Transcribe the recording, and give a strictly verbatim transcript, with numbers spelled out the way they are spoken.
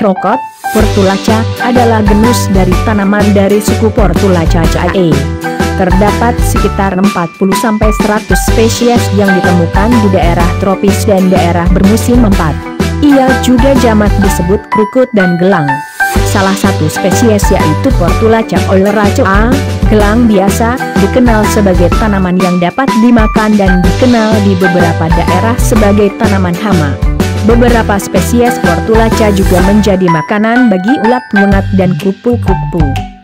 rokot. Portulaca adalah genus dari tanaman dari suku Portulacaceae. Terdapat sekitar empat puluh sampai seratus spesies yang ditemukan di daerah tropis dan daerah bermusim empat. Ia juga jamak disebut krukut dan gelang. Salah satu spesies yaitu Portulaca oleracea, gelang biasa, dikenal sebagai tanaman yang dapat dimakan dan dikenal di beberapa daerah sebagai tanaman hama. Beberapa spesies Portulaca juga menjadi makanan bagi ulat ngengat dan kupu-kupu.